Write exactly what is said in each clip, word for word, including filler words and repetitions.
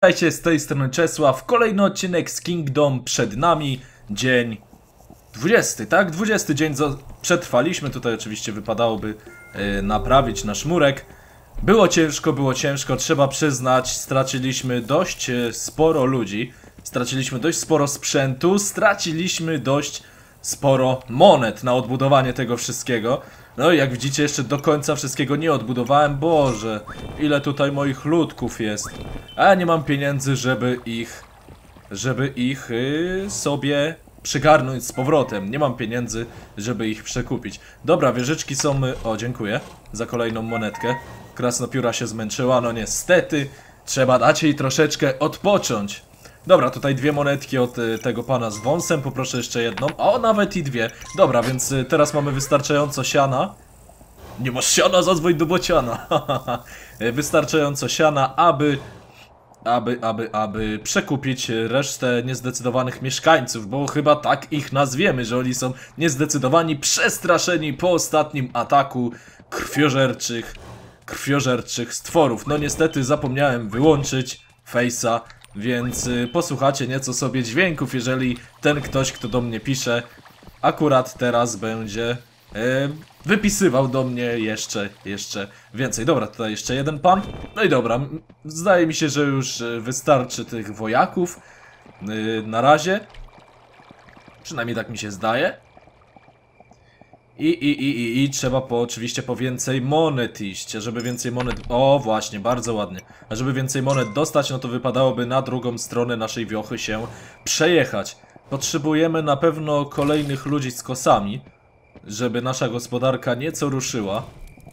Witajcie, z tej strony Czesław, kolejny odcinek z Kingdom przed nami, dzień dwudziesty, tak? dwudziesty dzień przetrwaliśmy, tutaj oczywiście wypadałoby yy, naprawić nasz murek. Było ciężko, było ciężko, trzeba przyznać, straciliśmy dość yy, sporo ludzi, straciliśmy dość sporo sprzętu, straciliśmy dość sporo monet na odbudowanie tego wszystkiego. No i jak widzicie, jeszcze do końca wszystkiego nie odbudowałem. Boże, ile tutaj moich ludków jest. A ja nie mam pieniędzy, żeby ich Żeby ich yy, sobie przygarnąć z powrotem. Nie mam pieniędzy, żeby ich przekupić. Dobra, wieżyczki są... O, dziękuję za kolejną monetkę. Krasnopióra się zmęczyła, no niestety. Trzeba dać jej troszeczkę odpocząć. Dobra, tutaj dwie monetki od y, tego pana z wąsem. Poproszę jeszcze jedną. O, nawet i dwie. Dobra, więc y, teraz mamy wystarczająco siana. Nie masz siana, zadzwoń do bociana. Wystarczająco siana, aby... Aby, aby, aby przekupić resztę niezdecydowanych mieszkańców, bo chyba tak ich nazwiemy, że oni są niezdecydowani, przestraszeni po ostatnim ataku krwiożerczych, krwiożerczych stworów. No niestety zapomniałem wyłączyć Face'a, więc y, posłuchacie nieco sobie dźwięków, jeżeli ten ktoś, kto do mnie pisze, akurat teraz będzie y, wypisywał do mnie jeszcze, jeszcze więcej. Dobra, tutaj jeszcze jeden pan. No i dobra, zdaje mi się, że już wystarczy tych wojaków yy, na razie. Przynajmniej tak mi się zdaje. I, i, i, i, i trzeba po, oczywiście po więcej monet iść, żeby więcej monet... O, właśnie, bardzo ładnie. A żeby więcej monet dostać, no to wypadałoby na drugą stronę naszej wiochy się przejechać. Potrzebujemy na pewno kolejnych ludzi z kosami, żeby nasza gospodarka nieco ruszyła.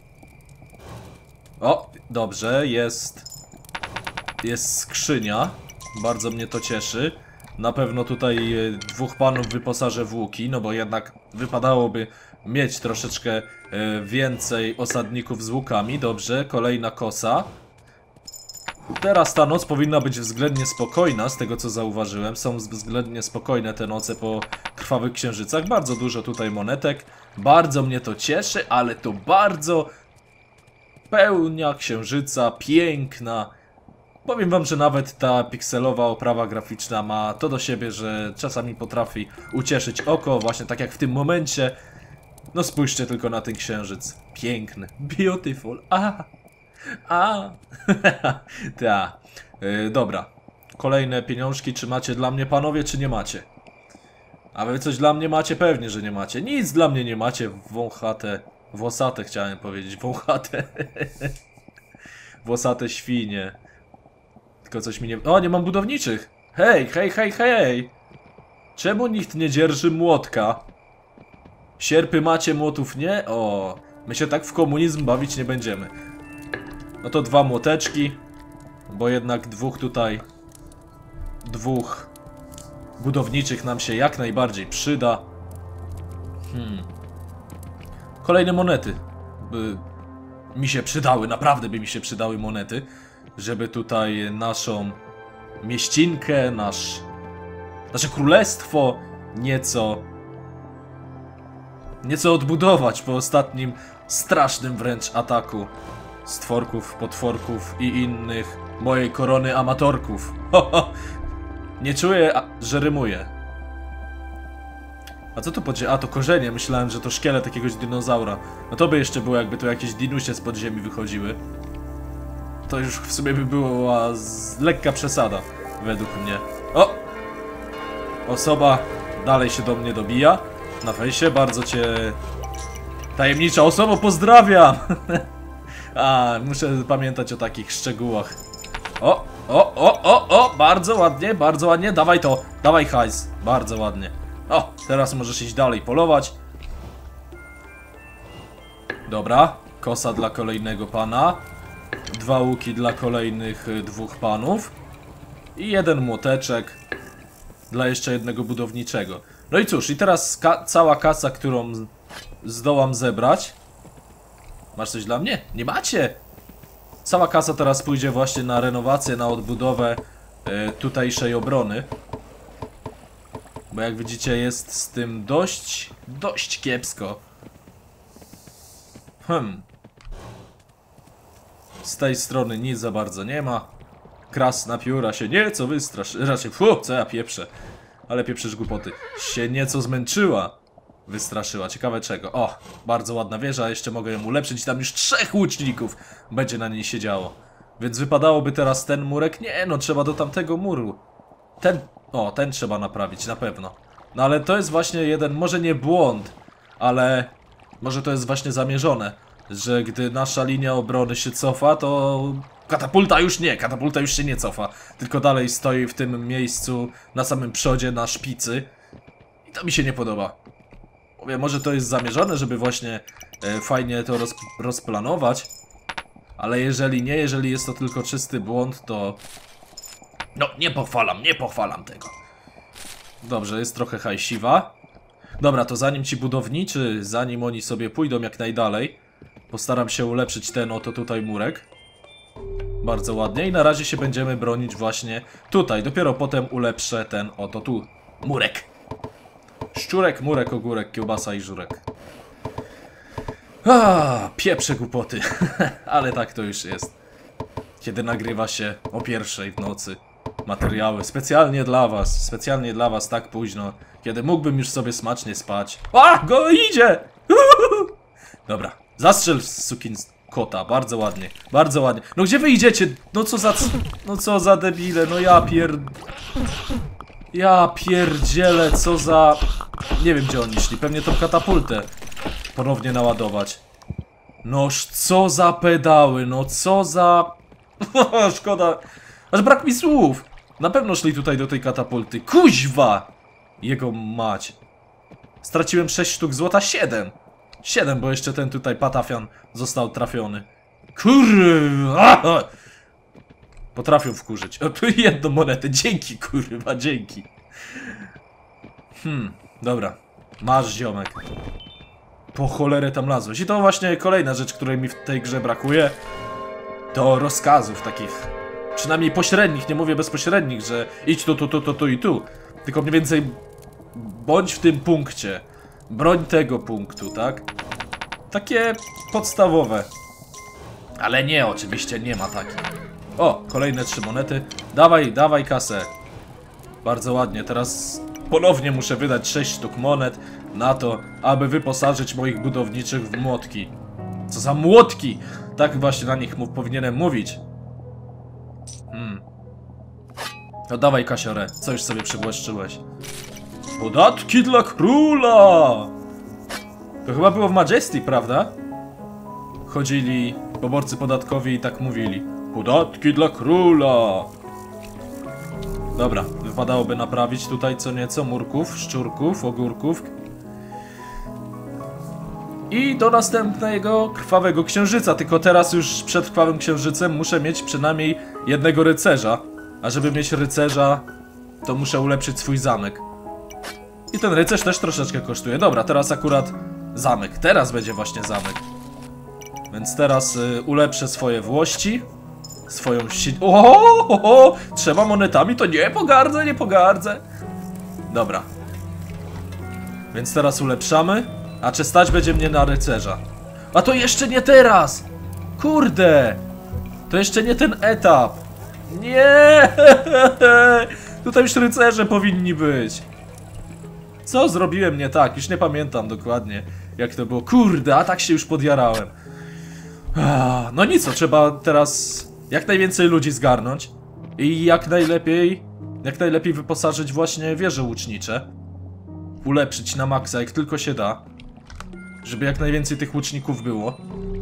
O, dobrze, jest... Jest skrzynia. Bardzo mnie to cieszy. Na pewno tutaj dwóch panów wyposażę w łuki, no bo jednak wypadałoby mieć troszeczkę więcej osadników z łukami. Dobrze, kolejna kosa. Teraz ta noc powinna być względnie spokojna, z tego co zauważyłem. Są względnie spokojne te noce po krwawych księżycach. Bardzo dużo tutaj monetek. Bardzo mnie to cieszy, ale to bardzo... Pełnia księżyca, piękna. Powiem wam, że nawet ta pikselowa oprawa graficzna ma to do siebie, że czasami potrafi ucieszyć oko, właśnie tak jak w tym momencie. No spójrzcie tylko na ten księżyc. Piękny. Beautiful. A, a. Ta. Yy, dobra. Kolejne pieniążki. Czy macie dla mnie, panowie, czy nie macie? A wy coś dla mnie macie? Pewnie, że nie macie. Nic dla mnie nie macie. Wąchate... Włosate chciałem powiedzieć. Wąchate. Włosate świnie. Tylko coś mi nie... O, nie mam budowniczych. Hej, hej, hej, hej. Czemu nikt nie dzierży młotka? Sierpy macie, młotów nie? O, my się tak w komunizm bawić nie będziemy. No to dwa młoteczki. Bo jednak dwóch tutaj... Dwóch... budowniczych nam się jak najbardziej przyda. Hmm. Kolejne monety. By mi się przydały, naprawdę by mi się przydały monety. Żeby tutaj naszą mieścinkę, nasz... nasze królestwo nieco... Nieco odbudować po ostatnim strasznym wręcz ataku stworków, potworków i innych mojej korony amatorków. Nie czuję, że rymuję. A co to podzie... A, to korzenie. Myślałem, że to szkielet jakiegoś dinozaura. No to by jeszcze było, jakby tu jakieś dinusie z podziemi wychodziły. To już w sumie by była z... lekka przesada, według mnie. O! Osoba dalej się do mnie dobija. Na fejsie, bardzo cię... Tajemnicza osoba, pozdrawiam! A, muszę pamiętać o takich szczegółach. O, o, o, o, o! Bardzo ładnie, bardzo ładnie. Dawaj to, dawaj hajs. Bardzo ładnie. O, teraz możesz iść dalej polować. Dobra, kosa dla kolejnego pana. Dwa łuki dla kolejnych dwóch panów. I jeden młoteczek dla jeszcze jednego budowniczego. No i cóż, i teraz ka cała kasa, którą zdołam zebrać. Masz coś dla mnie? Nie macie! Cała kasa teraz pójdzie właśnie na renowację, na odbudowę e, tutejszej obrony. Bo jak widzicie, jest z tym dość, dość kiepsko. Hmm. Z tej strony nic za bardzo nie ma. krasna pióra się nieco wystraszy... Raczej, fu, co ja pieprzę. Ale pieprzysz głupoty. Się nieco zmęczyła. Wystraszyła. Ciekawe czego. O, bardzo ładna wieża. Jeszcze mogę ją ulepszyć. Tam już trzech łuczników będzie na niej siedziało. Więc wypadałoby teraz ten murek. Nie, no trzeba do tamtego muru. Ten... O, ten trzeba naprawić, na pewno. No ale to jest właśnie jeden, może nie błąd, ale może to jest właśnie zamierzone, że gdy nasza linia obrony się cofa, to katapulta już nie, katapulta już się nie cofa, tylko dalej stoi w tym miejscu na samym przodzie, na szpicy. I to mi się nie podoba. Mówię, może to jest zamierzone, żeby właśnie e, fajnie to roz, rozplanować, ale jeżeli nie, jeżeli jest to tylko czysty błąd, to... No, nie pochwalam, nie pochwalam tego. Dobrze, jest trochę hajsiwa. Dobra, to zanim ci budowniczy, zanim oni sobie pójdą jak najdalej, postaram się ulepszyć ten oto tutaj murek. Bardzo ładnie i na razie się będziemy bronić właśnie tutaj. Dopiero potem ulepszę ten oto tu murek. Szczurek, murek, ogórek, kiełbasa i żurek. A, pieprze głupoty. Ale tak to już jest. Kiedy nagrywa się o pierwszej w nocy materiały specjalnie dla was, specjalnie dla was tak późno, kiedy mógłbym już sobie smacznie spać. A, go idzie! Dobra, zastrzel sukin kota, bardzo ładnie, bardzo ładnie. No gdzie wy idziecie? No co za... No co za debile, no ja pier... Ja pierdzielę, co za... Nie wiem gdzie oni szli, pewnie tą katapultę ponownie naładować. Noż co za pedały, no co za... Szkoda, aż brak mi słów. Na pewno szli tutaj do tej katapulty. Kuźwa! Jego mać. Straciłem sześć sztuk złota, siedem. siedem, bo jeszcze ten tutaj patafian został trafiony. Kurwa! Potrafią wkurzyć. O, tu jedną monetę, dzięki kurwa, dzięki. Hmm, dobra. Masz ziomek. Po cholerę tam lazłeś. I to właśnie kolejna rzecz, której mi w tej grze brakuje. To rozkazów takich, przynajmniej pośrednich, nie mówię bezpośrednich, że idź tu, tu, tu, tu, tu i tu. Tylko mniej więcej bądź w tym punkcie. Broń tego punktu, tak? Takie podstawowe. Ale nie, oczywiście nie ma takich. O, kolejne trzy monety. Dawaj, dawaj kasę. Bardzo ładnie, teraz ponownie muszę wydać sześć sztuk monet na to, aby wyposażyć moich budowniczych w młotki. Co za młotki! Tak właśnie na nich powinienem mówić. Hmm. No dawaj kasiorę, co już sobie przywłaszczyłeś? Podatki dla króla! To chyba było w Majesty, prawda? Chodzili poborcy podatkowi i tak mówili. Podatki dla króla! Dobra, wypadałoby naprawić tutaj co nieco murków, szczurków, ogórków. I do następnego krwawego księżyca, tylko teraz już przed krwawym księżycem muszę mieć przynajmniej jednego rycerza. A żeby mieć rycerza, to muszę ulepszyć swój zamek. I ten rycerz też troszeczkę kosztuje. Dobra, teraz akurat zamek. Teraz będzie właśnie zamek. Więc teraz y, ulepszę swoje włości. Swoją si... Oho! Trzema monetami to nie pogardzę, nie pogardzę. Dobra. Więc teraz ulepszamy. A czy stać będzie mnie na rycerza? A to jeszcze nie teraz! Kurde! To jeszcze nie ten etap! Nie! Tutaj już rycerze powinni być. Co zrobiłem nie tak? Już nie pamiętam dokładnie jak to było. Kurde, a tak się już podjarałem. No nic, co trzeba teraz jak najwięcej ludzi zgarnąć. I jak najlepiej Jak najlepiej wyposażyć właśnie wieże łucznicze. Ulepszyć na maksa jak tylko się da. Żeby jak najwięcej tych łuczników było.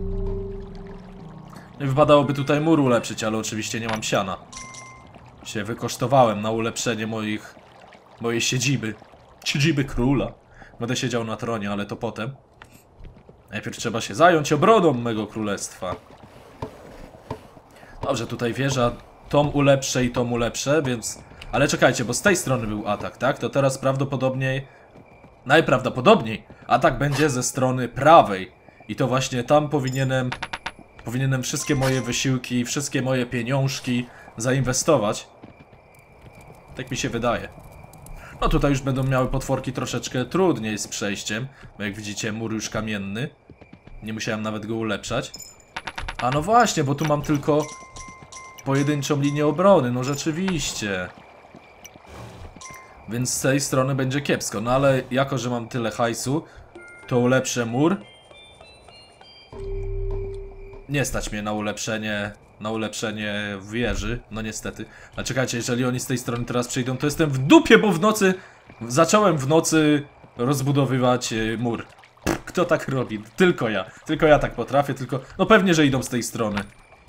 I wypadałoby tutaj mur ulepszyć, ale oczywiście nie mam siana. Się wykosztowałem na ulepszenie moich... mojej siedziby. Siedziby króla. Będę siedział na tronie, ale to potem. Najpierw trzeba się zająć obroną mego królestwa. Dobrze, tutaj wieża. Tą ulepszę i tą ulepszę, więc... Ale czekajcie, bo z tej strony był atak, tak? To teraz prawdopodobnie... Najprawdopodobniej atak będzie ze strony prawej. I to właśnie tam powinienem... Powinienem wszystkie moje wysiłki, wszystkie moje pieniążki zainwestować. Tak mi się wydaje. No tutaj już będą miały potworki troszeczkę trudniej z przejściem. Bo jak widzicie, mur już kamienny. Nie musiałem nawet go ulepszać. A no właśnie, bo tu mam tylko... pojedynczą linię obrony, no rzeczywiście. Więc z tej strony będzie kiepsko, no ale jako, że mam tyle hajsu, to ulepszę mur. Nie stać mnie na ulepszenie, na ulepszenie wieży, no niestety. A czekajcie, jeżeli oni z tej strony teraz przyjdą, to jestem w dupie, bo w nocy, zacząłem w nocy rozbudowywać mur. Kto tak robi? Tylko ja. Tylko ja tak potrafię, tylko... No pewnie, że idą z tej strony.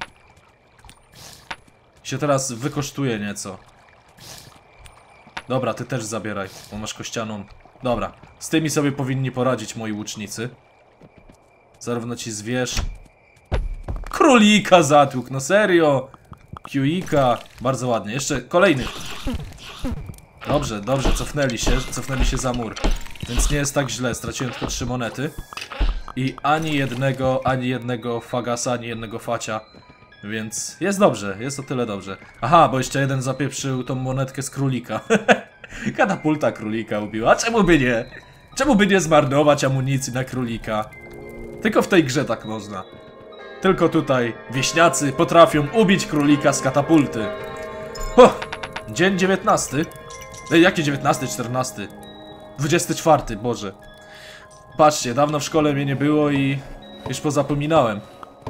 Się teraz wykosztuje nieco. Dobra, ty też zabieraj, bo masz kościaną. Dobra, z tymi sobie powinni poradzić moi łucznicy. Zarówno ci zwierz. Królika zatłuk, no serio. Kiuika, bardzo ładnie. Jeszcze kolejny. Dobrze, dobrze, cofnęli się, cofnęli się za mur. Więc nie jest tak źle, straciłem tylko trzy monety. I ani jednego, ani jednego fagasa, ani jednego facia. Więc jest dobrze, jest o tyle dobrze. Aha, bo jeszcze jeden zapieprzył tą monetkę z królika. Katapulta królika ubiła, a czemu by nie? Czemu by nie zmarnować amunicji na królika? Tylko w tej grze tak można. Tylko tutaj wieśniacy potrafią ubić królika z katapulty. Oh, dzień dziewiętnasty. Ej, jaki dziewiętnasty, czternasty? dwudziesty czwarty, Boże. Patrzcie, dawno w szkole mnie nie było i już pozapominałem,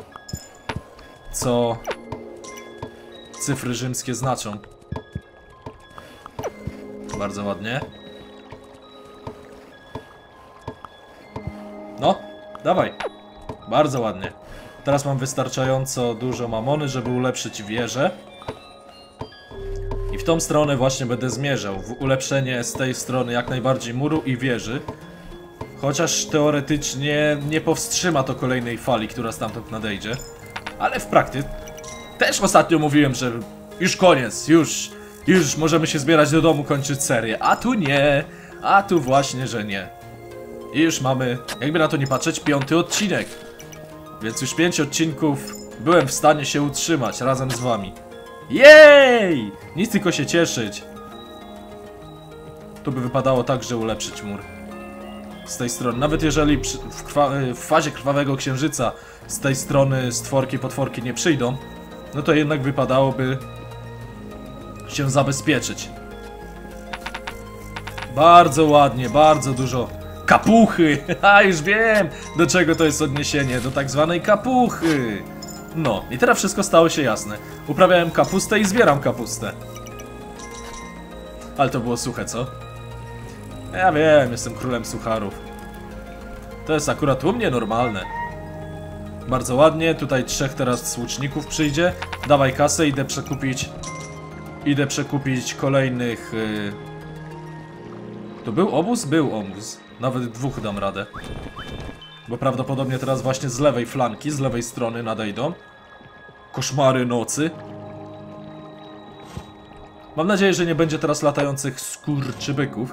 co cyfry rzymskie znaczą. Bardzo ładnie. No, dawaj. Bardzo ładnie. Teraz mam wystarczająco dużo mamony, żeby ulepszyć wieżę. I w tą stronę właśnie będę zmierzał. W ulepszenie z tej strony jak najbardziej muru i wieży. Chociaż teoretycznie nie powstrzyma to kolejnej fali, która stamtąd nadejdzie. Ale w praktyce też ostatnio mówiłem, że już koniec, już, już możemy się zbierać do domu, kończyć serię. A tu nie, a tu właśnie, że nie. I już mamy, jakby na to nie patrzeć, piąty odcinek. Więc już pięć odcinków byłem w stanie się utrzymać razem z wami. Jej! Nic tylko się cieszyć. Tu by wypadało także ulepszyć mur. Z tej strony, nawet jeżeli przy, w, w fazie krwawego księżyca z tej strony stworki, potworki nie przyjdą, no to jednak wypadałoby się zabezpieczyć. Bardzo ładnie, bardzo dużo kapuchy. A już wiem, do czego to jest odniesienie, do tak zwanej kapuchy. No, i teraz wszystko stało się jasne. Uprawiałem kapustę i zbieram kapustę. Ale to było suche, co? Ja wiem, jestem królem sucharów. To jest akurat u mnie normalne. Bardzo ładnie, tutaj trzech teraz łuczników przyjdzie. Dawaj kasę, idę przekupić. Idę przekupić kolejnych. Yy... To był obóz? Był obóz. Nawet dwóch dam radę. Bo prawdopodobnie teraz właśnie z lewej flanki, z lewej strony nadejdą koszmary nocy. Mam nadzieję, że nie będzie teraz latających skurczybyków.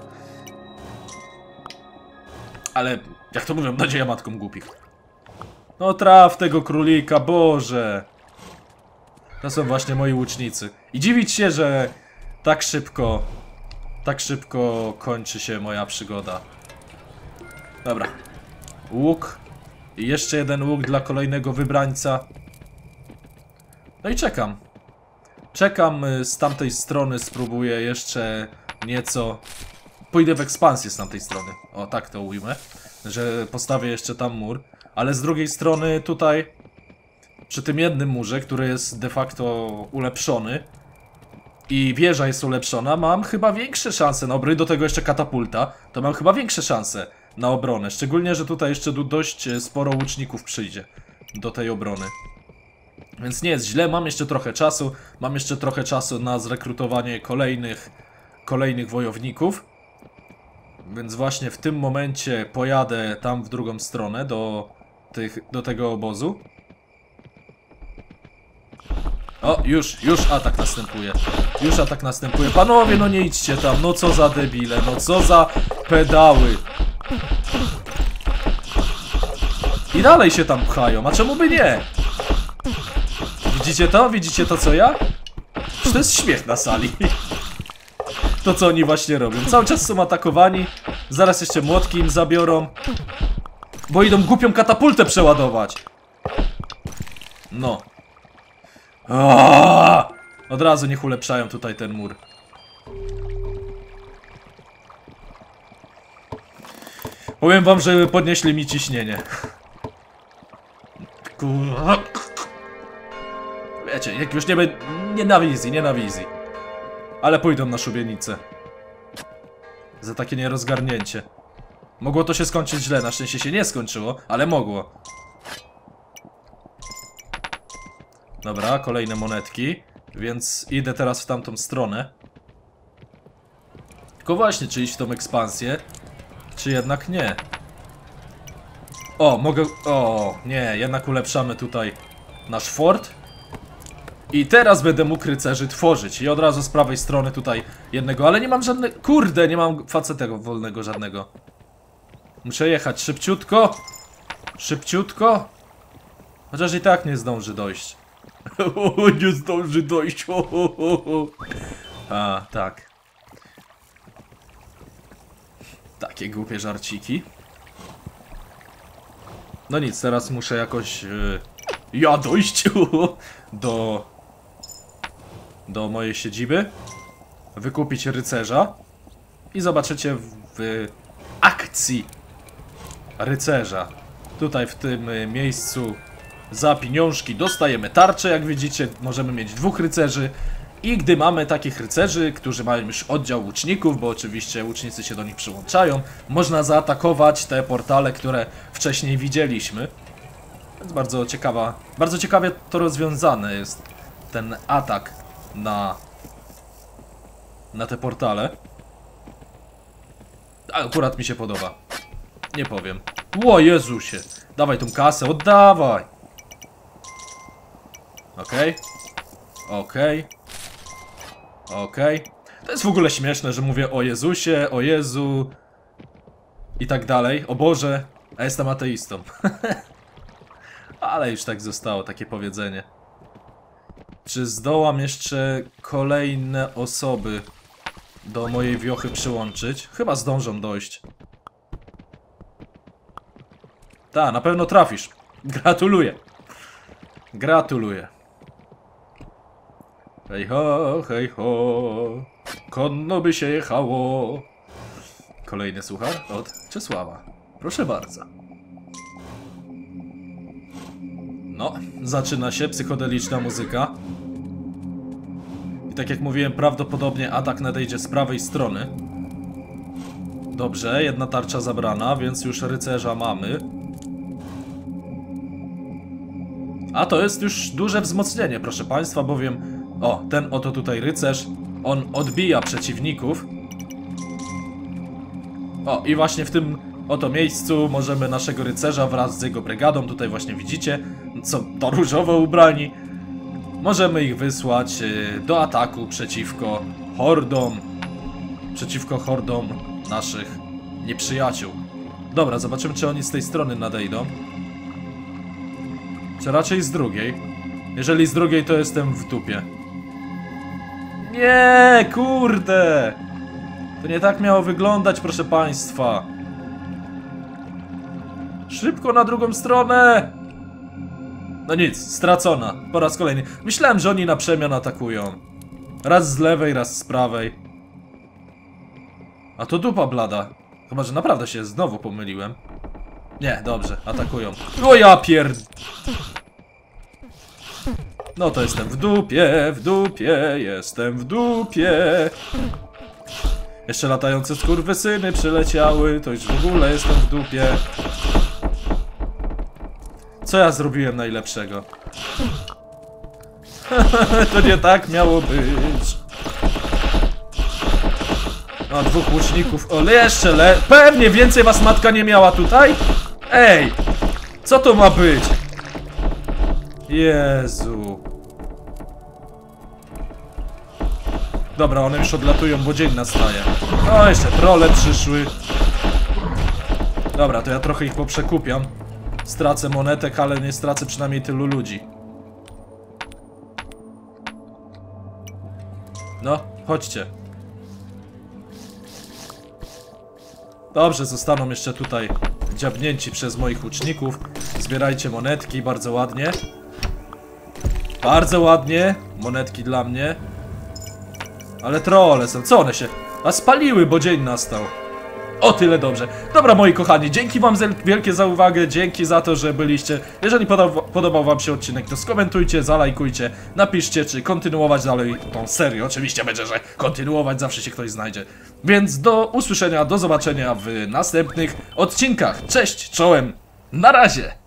Ale, jak to mówią, nadzieja matką głupich. No traf tego królika, Boże. To są właśnie moi łucznicy. I dziwić się, że tak szybko, tak szybko kończy się moja przygoda. Dobra. Łuk. I jeszcze jeden łuk dla kolejnego wybrańca. No i czekam. Czekam z tamtej strony, spróbuję jeszcze nieco... Pójdę w ekspansję z tamtej strony. O, tak to ujmę. Że postawię jeszcze tam mur. Ale z drugiej strony tutaj, przy tym jednym murze, który jest de facto ulepszony i wieża jest ulepszona, mam chyba większe szanse na obronę. Do tego jeszcze katapulta. To mam chyba większe szanse na obronę. Szczególnie, że tutaj jeszcze dość sporo łuczników przyjdzie do tej obrony. Więc nie jest źle, mam jeszcze trochę czasu. Mam jeszcze trochę czasu na zrekrutowanie kolejnych, kolejnych wojowników. Więc właśnie w tym momencie pojadę tam w drugą stronę, do, tych, do tego obozu. O, już, już atak następuje. Już atak następuje. Panowie, no nie idźcie tam, no co za debile, no co za pedały. I dalej się tam pchają, a czemu by nie? Widzicie to? Widzicie to co ja? Przecież to jest śmiech na sali. To co oni właśnie robią. Cały czas są atakowani. Zaraz jeszcze młotki im zabiorą. Bo idą głupią katapultę przeładować. No. Aaaa! Od razu niech ulepszają tutaj ten mur. Powiem wam, że podnieśli mi ciśnienie. Kurwa. Wiecie, jak już nie będzie... Nie na wizji, nie na wizji. Ale pójdą na szubienicę. Za takie nierozgarnięcie. Mogło to się skończyć źle, na szczęście się nie skończyło, ale mogło. Dobra, kolejne monetki. Więc idę teraz w tamtą stronę. Tylko właśnie, czy iść w tą ekspansję, czy jednak nie. O, mogę... O, nie, jednak ulepszamy tutaj nasz fort. I teraz będę mógł rycerzy tworzyć. I od razu z prawej strony tutaj jednego, ale nie mam żadnego... Kurde, nie mam facetego wolnego żadnego. Muszę jechać szybciutko. Szybciutko. Chociaż i tak nie zdąży dojść. Nie zdąży dojść. A, tak. Takie głupie żarciki. No nic, teraz muszę jakoś... Yy, ja dojść do... Do mojej siedziby. Wykupić rycerza. I zobaczycie w, w akcji rycerza. Tutaj w tym y, miejscu za pieniążki dostajemy tarczę. Jak widzicie, możemy mieć dwóch rycerzy. I gdy mamy takich rycerzy, którzy mają już oddział łuczników, bo oczywiście łucznicy się do nich przyłączają, można zaatakować te portale, które wcześniej widzieliśmy. Więc bardzo ciekawa, bardzo ciekawie to rozwiązane jest ten atak na, na te portale. Akurat mi się podoba. Nie powiem. Ło Jezusie, dawaj tą kasę, oddawaj. Okej. Okay. Okej. Okay. Okej. Okay. To jest w ogóle śmieszne, że mówię o Jezusie, o Jezu i tak dalej, o Boże, a jestem ateistą. Ale już tak zostało, takie powiedzenie. Czy zdołam jeszcze kolejne osoby do mojej wiochy przyłączyć? Chyba zdążą dojść. Ta, na pewno trafisz. Gratuluję. Gratuluję. Hej ho, hej ho, konno by się jechało. Kolejny suchar od Czesława. Proszę bardzo. No, zaczyna się psychodeliczna muzyka. I tak jak mówiłem, prawdopodobnie atak nadejdzie z prawej strony. Dobrze, jedna tarcza zabrana, więc już rycerza mamy. A to jest już duże wzmocnienie, proszę państwa, bowiem... O, ten oto tutaj rycerz, on odbija przeciwników. O, i właśnie w tym oto miejscu możemy naszego rycerza wraz z jego brygadą, tutaj właśnie widzicie, co to różowo ubrani, możemy ich wysłać do ataku przeciwko hordom, przeciwko hordom naszych nieprzyjaciół. Dobra, zobaczymy, czy oni z tej strony nadejdą. Czy raczej z drugiej? Jeżeli z drugiej, to jestem w dupie. Nie, kurde! To nie tak miało wyglądać, proszę państwa. Szybko na drugą stronę! No nic, stracona. Po raz kolejny. Myślałem, że oni na przemian atakują. Raz z lewej, raz z prawej. A to dupa blada. Chyba, że naprawdę się znowu pomyliłem. Nie, dobrze, atakują. O ja pierd... No to jestem w dupie, w dupie, jestem w dupie. Jeszcze latające skurwysyny przyleciały, to już w ogóle jestem w dupie. Co ja zrobiłem najlepszego? To nie tak miało być. No, dwóch łuczników, o, jeszcze le... Pewnie więcej was matka nie miała tutaj? Ej! Co to ma być? Jezu. Dobra, one już odlatują, bo dzień nastaje. O, jeszcze trolle przyszły. Dobra, to ja trochę ich poprzekupiam. Stracę monetek, ale nie stracę przynajmniej tylu ludzi. No, chodźcie. Dobrze, zostaną jeszcze tutaj dziabnięci przez moich łuczników. Zbierajcie monetki, bardzo ładnie. Bardzo ładnie. Monetki dla mnie. Ale trolle są. Co one się... A spaliły, bo dzień nastał. O tyle dobrze. Dobra, moi kochani, dzięki wam wielkie za uwagę, dzięki za to, że byliście. Jeżeli podobał, podobał wam się odcinek, to skomentujcie, zalajkujcie, napiszcie, czy kontynuować dalej tą serię. Oczywiście będzie, że kontynuować, zawsze się ktoś znajdzie. Więc do usłyszenia, do zobaczenia w następnych odcinkach. Cześć, czołem, na razie!